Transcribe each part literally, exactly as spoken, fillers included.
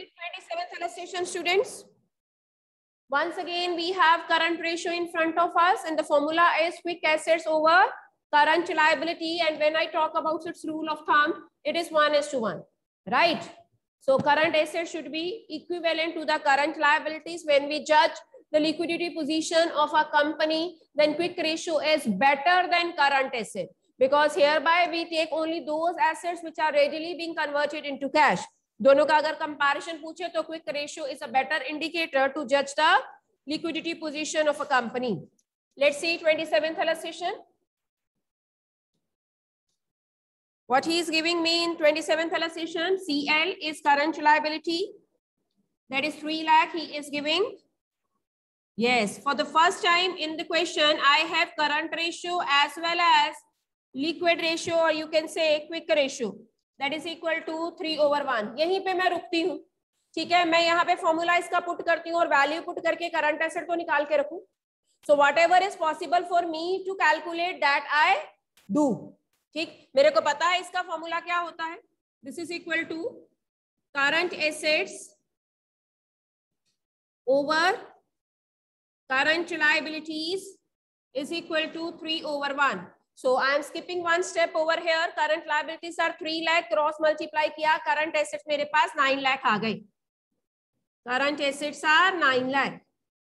twenty-seventh illustration, students. Once again, we have current ratio in front of us, and the formula is quick assets over current liability. And when I talk about its rule of thumb, it is one is to one, right? So current assets should be equivalent to the current liabilities. When we judge the liquidity position of a company, then quick ratio is better than current asset, because hereby we take only those assets which are readily being converted into cash. दोनों का अगर comparison पूछे तो quick ratio is a better indicator to जज the liquidity position of a company. Let's see twenty-seventh illustration. What he is giving me in twenty-seventh illustration, C L is current liability, that is three lakh he is giving. Yes, for the first time in the question I have current ratio as well as liquid ratio, or you can say quick ratio, that is equal to three over one. यहीं पे मैं रुकती हूँ, ठीक है. मैं यहाँ पे फॉर्मूला इसका पुट करती हूँ और वैल्यू पुट करके करंट एसेट तो निकाल के रखूं. So whatever is possible for me to calculate that I do. ठीक, मेरे को पता है इसका फॉर्मूला क्या होता है. This is equal to current assets over current liabilities is equal to three over one. So I am skipping one step over here. Current liabilities are three lakh, cross multiply किया, current assets मेरे पास nine lakh आ गई. Current assets are nine lakh.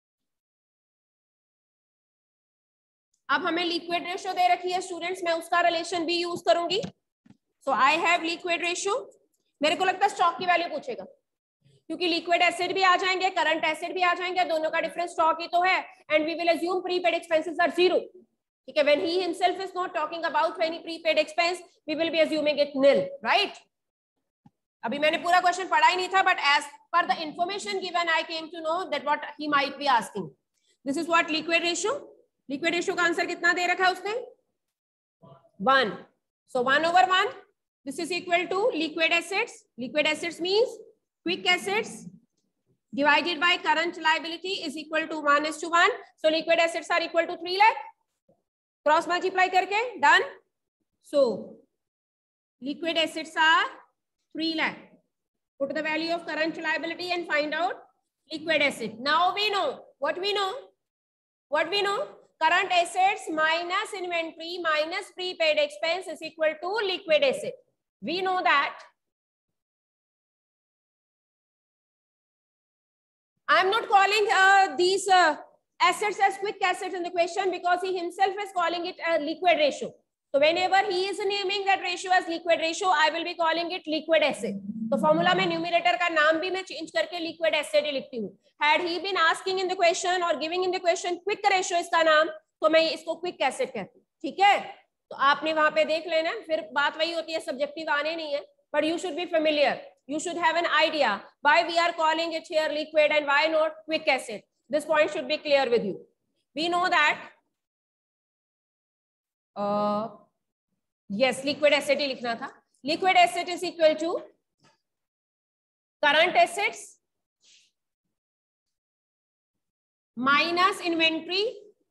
अब हमें liquid ratio दे रखी है students, मैं उसका relation भी यूज करूंगी. So I have liquid ratio. मेरे को लगता है स्टॉक की वैल्यू पूछेगा, क्योंकि लिक्विड एसेट भी आ जाएंगे, करंट एसेट भी आ जाएंगे, दोनों का डिफरेंस स्टॉक ही तो है. And we will assume prepaid expenses are zero. ठीक है, when he himself is not talking about any prepaid expense, we will be assuming it nil, right? अभी मैंने पूरा क्वेश्चन पढ़ा ही नहीं था, but as per the information given, I came to know that what he might be asking. This is what liquid ratio. Liquid ratio का answer कितना दे रखा है उसने? One. So one over one. This is equal to liquid assets. Liquid assets means quick assets divided by current liability is equal to one is to one. So liquid assets are equal to three lakh. Cross multiply करके done. So liquid assets are three lakh. Put the value of current liability and find out liquid asset. Now we know what we know. What we know? Current assets minus inventory minus prepaid expense is equal to liquid asset. We know that. I am not calling uh, these uh, assets as quick assets in the question, because he himself is calling it a liquid ratio. So whenever he is naming that ratio as liquid ratio, I will be calling it liquid asset. तो formula में numerator का नाम भी मैं change करके liquid asset ही लिखती हूँ. Had he been asking in the question or giving in the question quick ratio इसका नाम, तो मैं इसको क्विक एसेट कहती हूँ. ठीक है, तो आपने वहां पे देख लेना. फिर बात वही होती है, सब्जेक्टिव आने नहीं है, but you should be familiar. You should have an idea why we are calling it here liquid and why not quick asset. This point should be clear with you. We know that uh, yes, liquid asset ही लिखना था. Liquid asset is equal to current assets minus inventory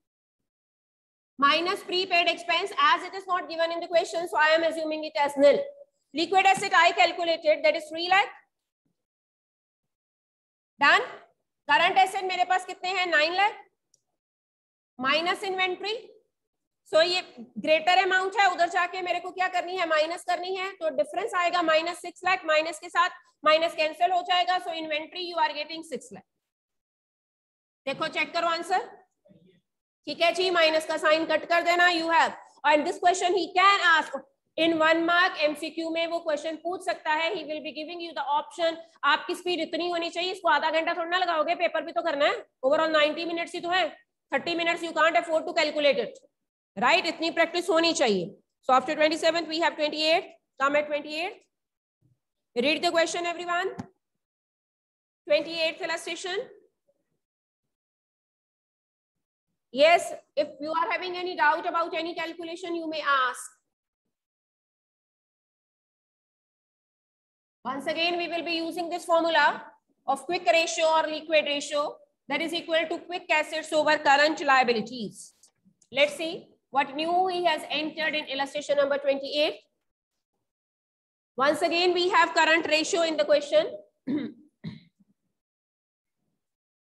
minus prepaid expense, as it is not given in the question, so I am assuming it as nil. Liquid asset I calculated, that is three lakh. Done. Current asset मेरे पास कितने हैं? Nine lakh minus inventory. So ये greater amount है, उधर जाके मेरे को क्या करनी है? माइनस करनी है. तो डिफरेंस आएगा माइनस सिक्स लाख. माइनस के साथ माइनस कैंसिल हो जाएगा. So inventory you are getting six lakh. देखो चेक करो आंसर. ठीक है जी, माइनस का साइन कट कर देना. You have, and this question he can ask in one mark. MCQ में वो क्वेश्चन पूछ सकता है. He will be giving you the option. आपकी स्पीड इतनी होनी चाहिए, इसको आधा घंटा थोड़ा ना लगाओगे, पेपर भी तो करना है. ओवरऑल नाइंटी मिनट्स ही तो है. Thirty minutes you can't afford to calculate it, right? इतनी प्रैक्टिस होनी चाहिए. So after twenty-seventh we have twenty-eighth. Come at twenty-eighth. Read the question everyone. twenty-eighth illustration. Yes, if you are having any doubt about any calculation, you may ask. Once again, we will be using this formula of quick ratio or liquid ratio, that is equal to quick assets over current liabilities. Let's see what new he has entered in illustration number twenty-eight. Once again, we have current ratio in the question.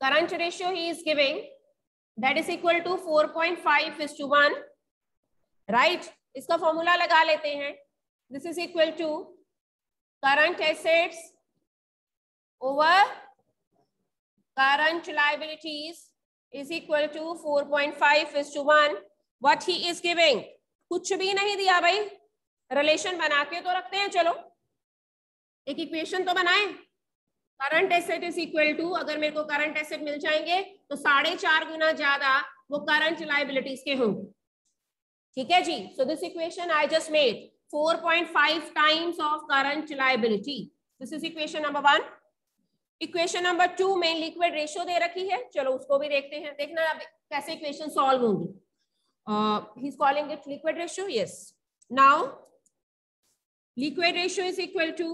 Current ratio he is giving that is equal to four point five is to one, right. इसका formula लगा लेते हैं। This is equal to current assets over current liabilities is equal to four point five is to one. What he is giving, कुछ भी नहीं दिया भाई, relation बना के तो रखते हैं। चलो एक इक्वेशन तो बनाए। Current asset is equal to, अगर मेरे को करंट एसेट मिल जाएंगे तो साढ़े चार गुना ज्यादा वो करंट लायबिलिटीज के होंगे, ठीक है जी। So this equation I just made four point five times of current liability. This is equation number one. Equation number two में लिक्विड रेशियो दे रखी है, चलो उसको भी देखते हैं। देखना अब कैसे इक्वेशन सॉल्व होंगी। He is calling it liquid ratio, yes. Now liquid ratio is equal to,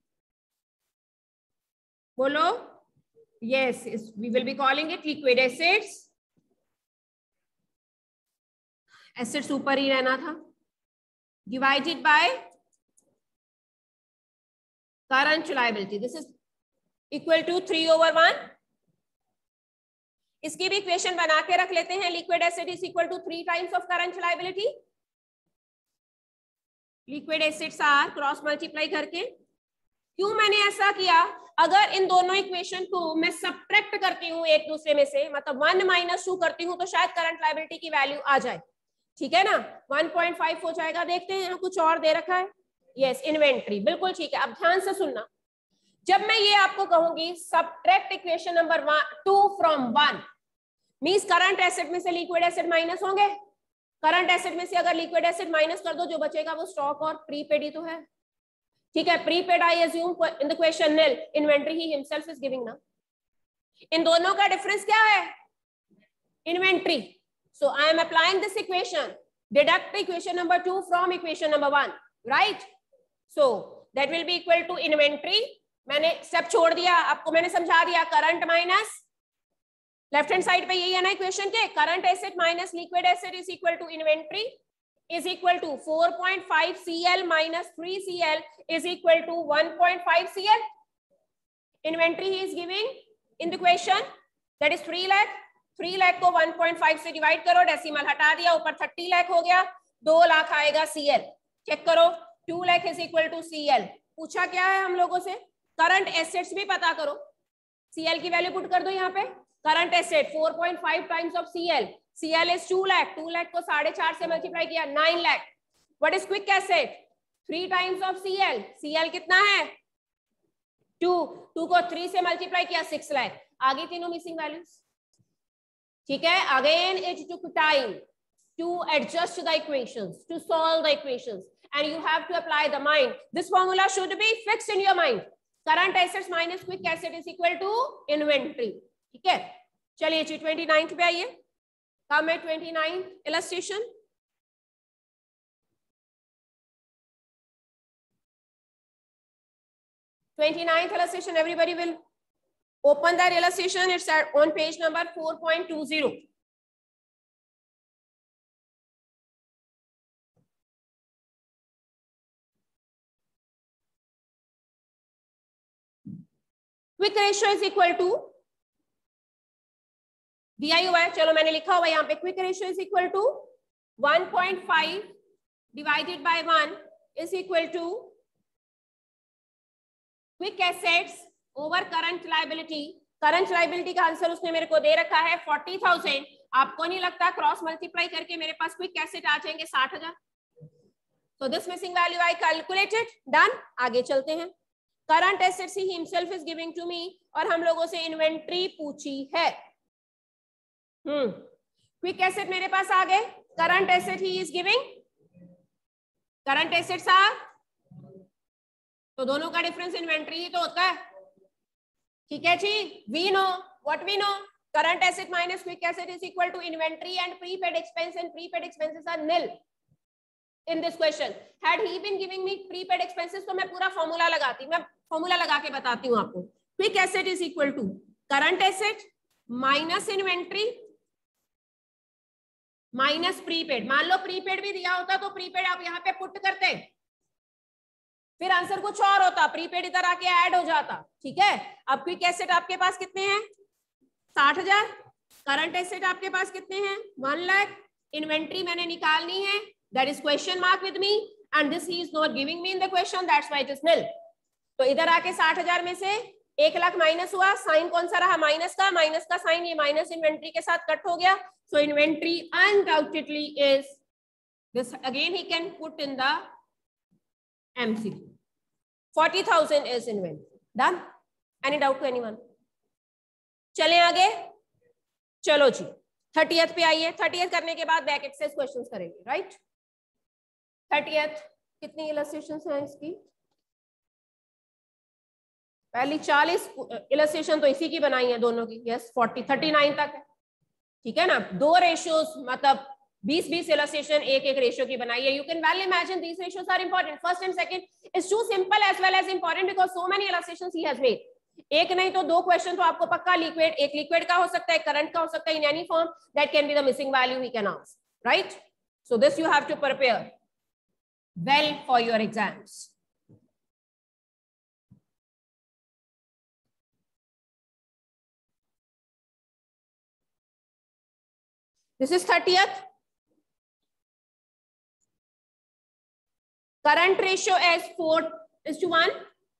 बोलो, yes, we will be calling it liquid assets. Assets ऊपर ही रहना था, divided by current liability. This is equal to three over one. इसकी भी equation बना के रख लेते हैं। Liquid asset is equal to three times of current liability. Liquid assets are cross multiply करके। क्यों मैंने ऐसा किया, अगर इन दोनों इक्वेशन को मैं सब्ट्रैक्ट करती हूँ एक दूसरे में से, मतलब वन माइनस टू करती हूँ, तो शायद करंट लायबिलिटी की वैल्यू आ जाए, ठीक है ना। वन पॉइंट फाइव हो जाएगा। देखते हैं यहाँ कुछ और दे रखा है, यस, इन्वेंट्री, बिल्कुल ठीक है। अब ध्यान से सुनना, जब मैं ये आपको कहूंगी subtract equation number two from one, means current asset में से लिक्विड एसेट माइनस होंगे। करंट एसेट में से अगर लिक्विड एसेट माइनस कर दो, जो बचेगा वो स्टॉक और प्रीपेड ही तो है, ठीक है। Prepaid I assume in the question nil, inventory he himself is giving ना। इन दोनों का डिफरेंस क्या है, inventory. So I am applying this equation, deduct equation number two from equation number one, right. So that will be equal to inventory. मैंने step छोड़ दिया, आपको मैंने समझा दिया, current minus, left hand side पे यही है ना इक्वेशन के, current asset minus liquid asset is equal to inventory is equal to four point five C L minus three C L is equal to one point five C L. Inventory he is giving in the question, that is three lakh. three lakh को one point five से divide करो, decimal हटा दिया, ऊपर thirty lakh हो गया, दो लाख आएगा C L। चेक करो, two lakh is equal to C L। पूछा क्या है हम लोगों से, करंट एसेट्स भी पता करो। C L की वैल्यू पुट कर दो यहाँ पे, current asset four point five times of C L, C L is two lakh, two lakh को साढ़े चार से मल्टीप्लाई किया, nine lakh। What is quick asset? three times of C L, C L कितना है two, two को three से multiply किया six lakh। आगे तीनों मिसिंग वैल्यूज, ठीक है। Again it took time to adjust the equations, to solve the equations, and you have to apply the mind. This formula should be fixed in your mind. Current assets minus quick asset is equal to inventory, ठीक है। चलिए G twenty ninth पे आइए। Come at twenty-ninth illustration. twenty-ninth illustration, everybody will open that illustration. It's at, on page number four point two zero. Quick ratio is equal to, दिया ही हुआ है, चलो मैंने लिखा हुआ है यहाँ पे, quick ratio is equal to one point five divided by one is equal to quick assets over current liability. Current liability का आंसर उसने मेरे को दे रखा है forty thousand। आपको नहीं लगता क्रॉस मल्टीप्लाई करके मेरे पास क्विक एसेट आ जाएंगे साठ हजार? So this missing value I calculated, done। आगे चलते हैं। Current assets he himself is giving to me, और हम लोगों से इन्वेंट्री पूछी है। हम्म क्विक एसेट मेरे पास आ गए, current asset he is giving, current assets are, तो दोनों का डिफरेंस इन्वेंट्री ही तो होता है, ठीक है जी। We know what we know, current asset minus quick asset is equal to inventory and prepaid expense, and prepaid expenses are nil in this question. Had he been giving me prepaid expenses, तो मैं पूरा formula लगाती, मैं formula लगा के बताती हूँ आपको। Quick asset is equal to current asset minus inventory minus prepaid. मान लो प्रीपेड भी दिया होता तो प्रीपेड आप यहाँ पे पुट करते, फिर आंसर कुछ और होता, प्रीपेड इधर आके ऐड हो जाता, ठीक है। अब क्विक एसेट आपके पास कितने हैं, साठ हजार। करंट एसेट आपके पास कितने हैं? वन लाख। इन्वेंट्री मैंने निकालनी है, that is question mark with me and this he is not giving me in the question, that's why it is nil. तो इधर आके साठ हजार में से एक लाख माइनस हुआ, साइन कौन सा रहा? माइनस का। माइनस का साइन ये माइनस इन्वेंट्री के साथ कट हो गया, so inventory undoubtedly is this. Again he can put in the MCQ forty thousand is inventory. Done? Any doubt to anyone? चलें आगे। चलो जी थर्टियथ पे आइए। थर्टियथ करने के बाद बैक एक्सरसाइज क्वेश्चंस करेंगे, राइट? थर्टियथ कितनी इलस्ट्रेशंस हैं इसकी? पहली चालीस इलस्ट्रेशन तो इसी की बनाई है दोनों की। यस, फोर्टी थर्टी नाइन तक है, ठीक है ना? दो रेशियोज मतलब बीस बीस इलस्ट्रेशन एक एक रेशियो की बनाई है। You can well imagine these ratios are important. First and second is too simple as well as important because so many illustrations he has made. एक नहीं तो दो क्वेश्चन तो आपको पक्का लिक्विड, एक लिक्विड का हो सकता है, करंट का हो सकता है, in any form that can be the missing value we can ask, right? So this you have to prepare well for your exams. This is thirtieth. Current ratio as four is to one.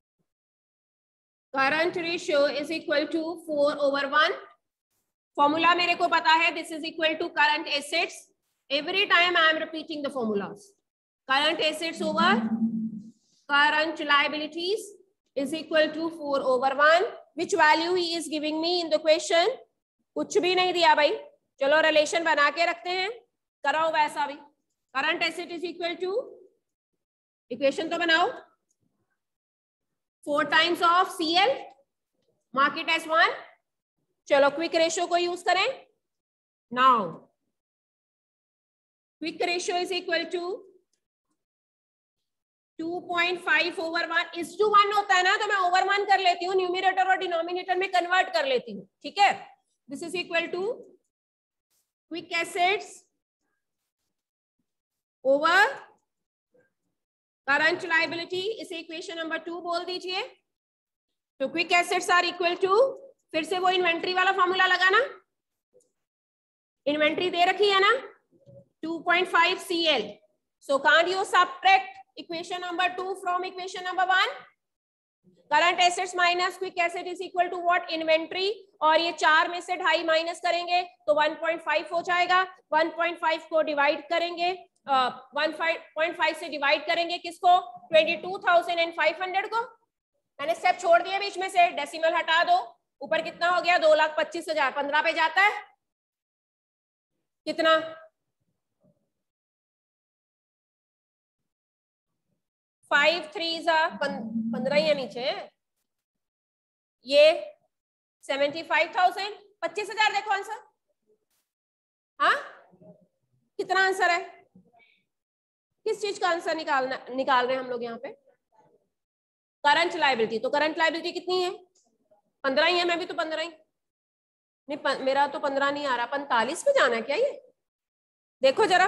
Current ratio is equal to four over one. Formula मेरे को पता है, this is equal to current assets. Every time I am repeating the formulas. Current assets over current liabilities is equal to four over one. Which value he is giving me in the question? कुछ भी नहीं दिया भाई। चलो relation बना के रखते हैं, कराओ वैसा भी। Current asset is equal to, equation तो बनाओ, four times of C L, mark it as one. चलो क्विक रेशियो को यूज करें। Now quick ratio is equal to two point five over one. Is to one होता है ना तो मैं ओवर वन कर लेती हूँ, न्यूमिनेटर और डिनोमिनेटर में कन्वर्ट कर लेती हूँ, ठीक है? This is equal to quick assets over current liability. इसे इक्वेशन नंबर टू बोल दीजिए। तो quick assets are equal to, फिर से वो इन्वेंट्री वाला फॉर्मूला लगाना। इन्वेंट्री दे रखी है ना, two point five C L. So can't you subtract equation number two from equation number one? Current assets minus quick asset is equal to what? Inventory. और ये चार में से ढाई माइनस करेंगे तो वन पॉइंट फाइव हो जाएगा। वन पॉइंट फाइव को डिवाइड करेंगे, वन पॉइंट फाइव से डिवाइड करेंगे किसको? Twenty two thousand five hundred को। मैंने स्टेप छोड़ दिए बीच में से, डेसिमल हटा दो। ऊपर कितना हो गया? दो लाख पच्चीस हजार। पंद्रह पे जाता है कितना? फाइव थ्री जा पंद्रह ही है नीचे। ये सेवेंटी फाइव थाउजेंड, पच्चीस हजार। देखो आंसर, हाँ कितना आंसर है? किस चीज का आंसर निकालना निकाल रहे हैं हम लोग यहाँ पे? Current liability. तो करंट लायबिलिटी कितनी है? पंद्रह ही है। मैं भी तो पंद्रह ही नहीं, प, मेरा तो पंद्रह नहीं आ रहा, पैंतालीस पे जाना है क्या ये? देखो जरा,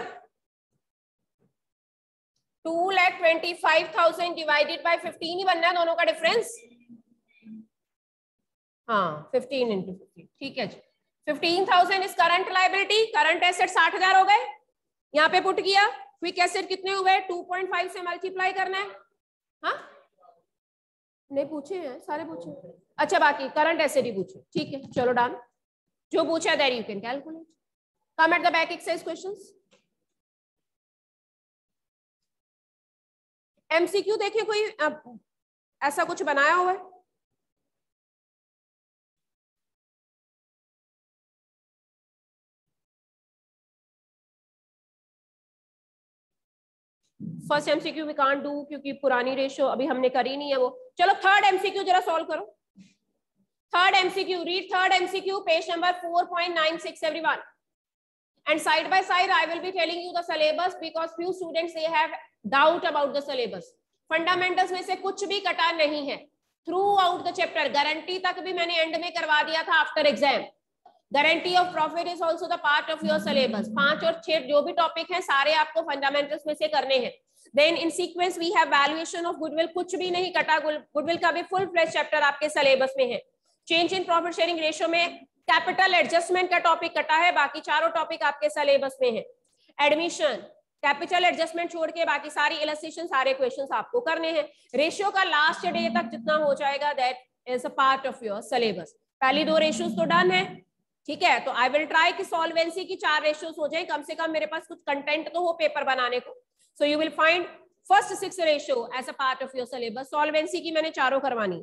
two lakh twenty five thousand divided by fifteen ही बनना है, दोनों का डिफरेंस। हाँ फिफ्टीन इंटू फिफ्टीन, ठीक है जी। Fifteen thousand is current liability. Current asset साठ हजार हो गए, यहाँ पे पुट किया। क्विक एसेट कितने हुए? टू पॉइंट फाइव से मल्टीप्लाई करना है। हाँ नहीं पूछे हैं, सारे पूछे। अच्छा बाकी करंट एसेट ही पूछे, ठीक है चलो डन। जो पूछा there you can calculate. Come at the back exercise questions. MCQ देखिए, कोई ऐसा कुछ बनाया हुआ है? First MCQ we can't do क्योंकि पुरानी रेशियो अभी हमने करी नहीं है वो। चलो थर्ड एमसीक्यू जरा सॉल्व करो। Third MCQ, read third MCQ, page number four point nine six everyone, and side by side I will be telling you the syllabus because few students they have doubt about the syllabus. Fundamentals में से कुछ भी कटा नहीं है throughout the chapter. Guarantee तक भी मैंने एंड में करवा दिया था after exam. Guarantee of profit is also the part of your syllabus. पांच और छह जो भी टॉपिक हैं सारे आपको फंडामेंटल्स में से करने हैं। Then in sequence we have valuation of goodwill, कुछ भी नहीं कटा। गुडविल का भी फुल फ्लेश चैप्टर आपके सिलेबस में है। Change in profit sharing ratio में कैपिटल एडजस्टमेंट का टॉपिक कटा है, बाकी चारों टॉपिक आपके सिलेबस में है। एडमिशन, कैपिटल एडजस्टमेंट छोड़ के बाकी सारी इलस्ट्रेशन, सारे क्वेश्चंस आपको करने हैं। रेशियो का लास्ट डे तक जितना हो जाएगा that is a part of your syllabus. पहली दो रेशियोज तो डन है, ठीक है। तो आई विल ट्राई कि सॉल्वेंसी की चार रेशियोज हो जाए, कम से कम मेरे पास कुछ कंटेंट तो हो पेपर बनाने को। So you will find first six ratio as a part of your syllabus. Solvency की मैंने चारों करवानी।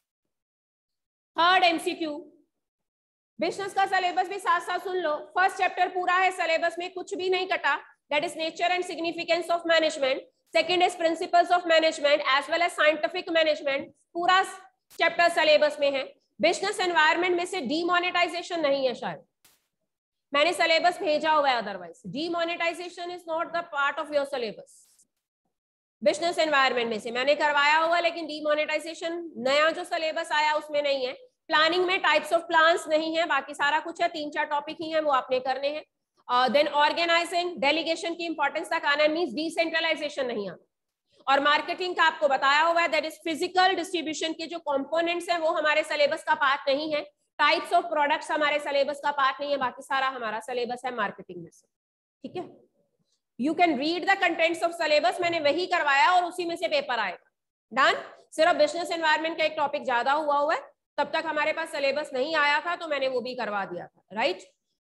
थर्ड एमसीक्यू, बिजनेस का सिलेबस भी साथ साथ सुन लो। फर्स्ट चैप्टर पूरा है सिलेबस में, कुछ भी नहीं कटा, that is nature and significance of management. Second is principles of management as well as scientific management, पूरा चैप्टर सिलेबस में है। बिजनेस एनवायरनमेंट में से डीमोनेटाइजेशन नहीं है, शायद मैंने सिलेबस भेजा हुआ है, otherwise demonetisation is not the part of your syllabus. Business environment में से मैंने करवाया हुआ, लेकिन डीमोनेटाइजेशन नया जो सिलेबस आया उसमें नहीं है। प्लानिंग में टाइप्स ऑफ प्लान्स नहीं है, बाकी सारा कुछ है, तीन चार टॉपिक ही है वो आपने करने हैं। देन ऑर्गेनाइजिंग, डेलीगेशन की इंपॉर्टेंस तक आना, मींस डिसेंट्रलाइजेशन नहीं आता। और मार्केटिंग का आपको बताया हुआ है, दैट इज फिजिकल डिस्ट्रीब्यूशन के जो कंपोनेंट्स हैं वो हमारे सिलेबस का पार्ट नहीं है। टाइप्स ऑफ प्रोडक्ट्स हमारे सिलेबस का पार्ट नहीं है, बाकी सारा हमारा सिलेबस है मार्केटिंग में से, ठीक है। You can read the contents of syllabus, मैंने वही करवाया और उसी में से पेपर आएगा। डन। सिर्फ बिजनेस एनवायरनमेंट का एक टॉपिक ज्यादा हुआ हुआ है, तब तक हमारे पास सिलेबस नहीं आया था तो मैंने वो भी करवा दिया था, राइट।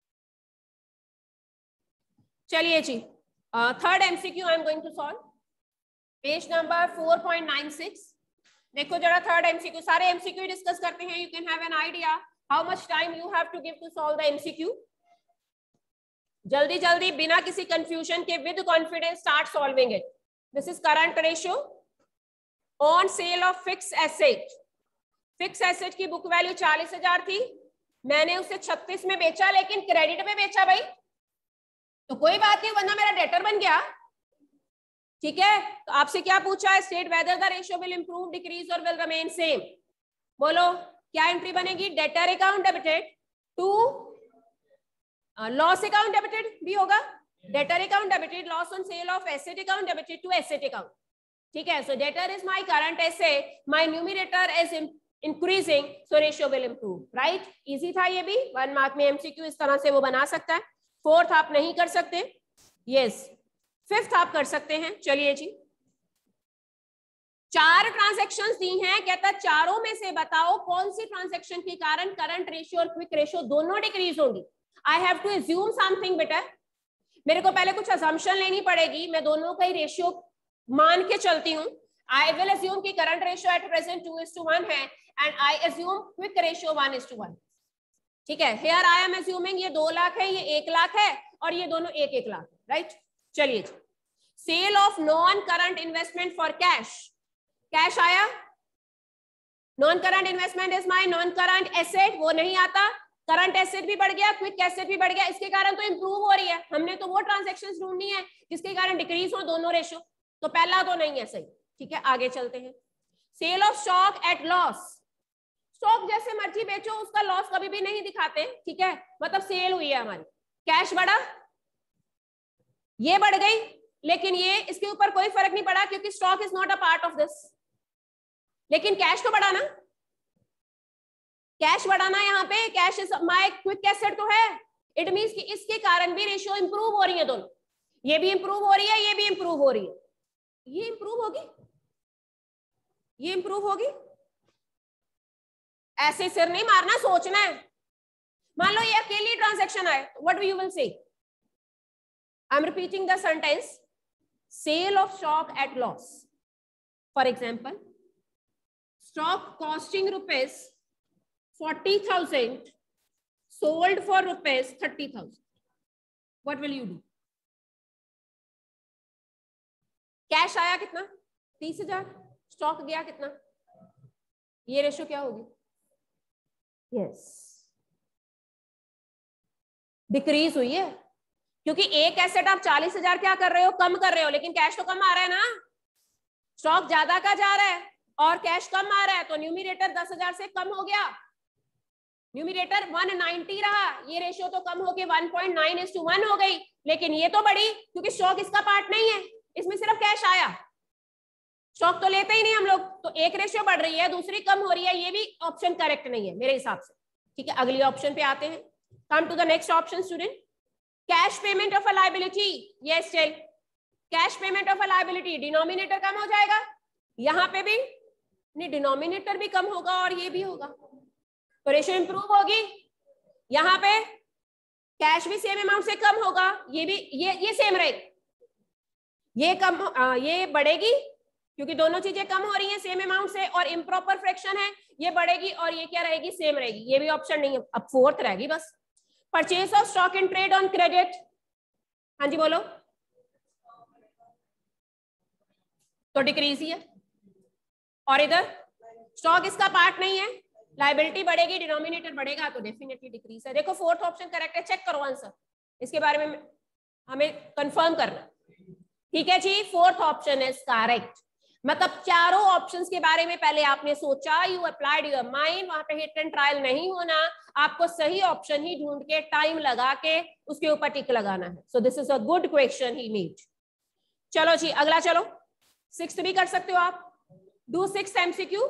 चलिए जी, third MCQ I am going to solve, page number four point nine six. देखो जरा थर्ड एमसीक्यू, सारे एमसीक्यू डिस्कस करते हैं। You can have an idea how much time you have to give to solve the MCQ. जल्दी जल्दी बिना किसी confusion के with confidence start solving it. This is current ratio on sale of fix asset. Fix asset की book value चालीस हजार थी, मैंने उसे छत्तीस में बेचा, लेकिन क्रेडिट में बेचा भाई, तो कोई बात नहीं, वरना मेरा डेटर बन गया, ठीक है। तो आपसे क्या पूछा है, state whether the ratio will improve, decrease और विल रिमेन सेम। बोलो क्या एंट्री बनेगी, debtor account debited to loss account debited भी होगा, debtor account debited, loss on sale of asset account debited to asset account, ठीक है। So debtor is my current asset, my numerator is increasing, so ratio will improve, right. Easy था ये भी, one mark में MCQ इस तरह से वो बना सकता है। फोर्थ आप नहीं कर सकते, यस। फिफ्थ आप कर सकते हैं। चलिए जी, चार ट्रांजैक्शंस दी हैं, कहता चारों में से बताओ कौन सी ट्रांजैक्शन के कारण करंट रेशियो और क्विक रेशियो दोनों डिक्रीज होंगी। I have to assume something बेटा, मेरे को पहले कुछ असम्पशन लेनी पड़ेगी, मैं दोनों का ही रेशियो मान के चलती हूँ। आई विल अज्यूम कि current ratio at present two is to one है, and I assume quick ratio one is to one, ठीक है। हियर आई एम अज्यूमिंग ये दो लाख है, ये एक लाख है, और ये दोनों एक एक लाख है, राइट। चलिए, sale of non current investment for cash, cash आया, non current investment is my non current asset, वो नहीं आता, करंट एसेट भी बढ़ गया, क्विक एसेट भी बढ़ गया, इसके कारण तो इंप्रूव हो रही है। हमने तो वो ट्रांजैक्शंस ढूंढनी है जिसके कारण डिक्रीज हो दोनों रेशियो, तो पहला तो नहीं है सही, ठीक है। आगे चलते हैं, sale of stock at loss, stock जैसे मर्जी बेचो, उसका लॉस कभी भी नहीं दिखाते, ठीक है, मतलब सेल हुई है हमारी, कैश बढ़ा, ये बढ़ गई, लेकिन ये इसके ऊपर कोई फर्क नहीं पड़ा क्योंकि stock is not a part of this, लेकिन कैश तो बढ़ा ना, कैश बढ़ाना यहाँ पे, cash is my quick asset तो है, इट मींस कि इसके कारण भी रेशियो इंप्रूव हो रही है दोनों, ये भी इंप्रूव हो रही है, ये भी इंप्रूव हो रही है, ये इंप्रूव होगी, ये इंप्रूव होगी, ऐसे सिर नहीं मारना, सोचना है। मान लो ये अकेली ट्रांजैक्शन है, what you will say, I am repeating the sentence, sale of stock at loss, for example stock costing rupees forty thousand sold for rupees thirty thousand, what will you do? Cash आया कितना, तीस हजार, stock गया कितना, ये ratio क्या होगी, yes decrease हुई है, क्योंकि एक एसेट आप चालीस हजार क्या कर रहे हो, कम कर रहे हो, लेकिन कैश तो कम आ रहा है ना, स्टॉक ज्यादा का जा रहा है और कैश कम आ रहा है, तो न्यूमरेटर दस हजार से कम हो गया, न्यूमरेटर एक सौ नब्बे रहा, ये रेशियो तो कम होके one point nine is to one हो गई, लेकिन ये तो बढ़ी क्योंकि स्टॉक इसका पार्ट नहीं है, इसमें सिर्फ कैश आया, स्टॉक तो लेते ही नहीं हम लोग, तो एक रेशियो बढ़ रही है, दूसरी कम हो रही है, ये भी ऑप्शन करेक्ट नहीं है मेरे हिसाब से। ठीक है, अगली ऑप्शन पे आते हैं। Come to the next option student, cash payment of a liability. Yes tell, cash payment of a liability, denominator कम हो जाएगा, यहां पे भी नहीं, डिनोमिनेटर भी कम होगा और ये भी होगा, तो रेशियो इंप्रूव होगी। यहां पे कैश भी सेम अमाउंट से कम होगा, ये भी ये ये सेम रहेगा, ये कम आ, ये बढ़ेगी क्योंकि दोनों चीजें कम हो रही हैं सेम अमाउंट से, और इम्प्रॉपर फ्रैक्शन है, ये बढ़ेगी और ये क्या रहेगी, सेम रहेगी, ये भी ऑप्शन नहीं है, अब फोर्थ रहेगी बस। Purchase of stock in trade on credit, हाँ जी बोलो, तो डिक्रीज ही है, और इधर स्टॉक इसका पार्ट नहीं है, लायबिलिटी बढ़ेगी, डिनोमिनेटर बढ़ेगा, तो डेफिनेटली डिक्रीज है। देखो फोर्थ ऑप्शन करेक्ट है, चेक करो आंसर, इसके बारे में हमें कंफर्म करना। ठीक है जी, फोर्थ ऑप्शन इज करेक्ट। मतलब चारों ऑप्शंस के बारे में पहले आपने सोचा, यू अप्लाइड योर माइंड, वहां पे हिट एंड ट्रायल नहीं होना, आपको सही ऑप्शन ही ढूंढ के टाइम लगा के उसके ऊपर टिक लगाना है। So this is a good question he made. चलो जी अगला, चलो सिक्स्थ भी कर सकते हो आप, do six MCQ.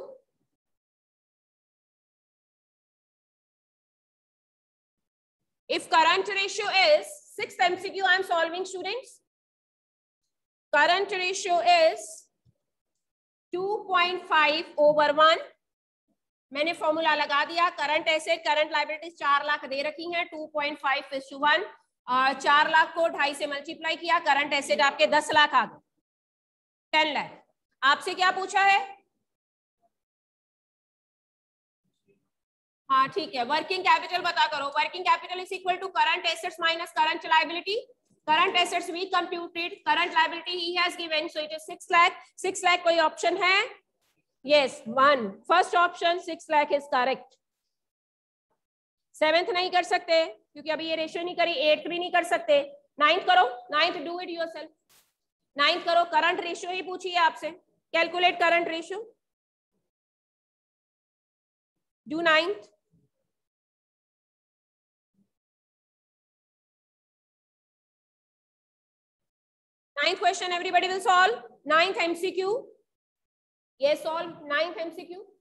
If current ratio is sixth M C Q, I am solving students. Current ratio is two point five over one. मैंने फॉर्मूला लगा दिया, करंट एसेट करंट लायबिलिटीज चार लाख दे रखी हैं, two point five is to one, चार लाख को ढाई से मल्टीप्लाई किया, करंट एसेट आपके दस लाख आ गए, टेन लाख। आपसे क्या पूछा है, हाँ ठीक है, वर्किंग कैपिटल बता करो, working capital is equal to current assets minus current liability, current assets we computed, current liability he has given, so it is six lakh. Six lakh कोई ऑप्शन है, yes one, first option six lakh is correct. Seventh नहीं कर सकते क्योंकि अभी ये ratio नहीं करी, एट भी नहीं कर सकते, नाइन्थ करो, ninth do it yourself, ninth करो, करंट रेशियो ही पूछिए आपसे, calculate current ratio, do ninth. Ninth question, everybody will solve. Ninth M C Q. Yes, solve ninth M C Q.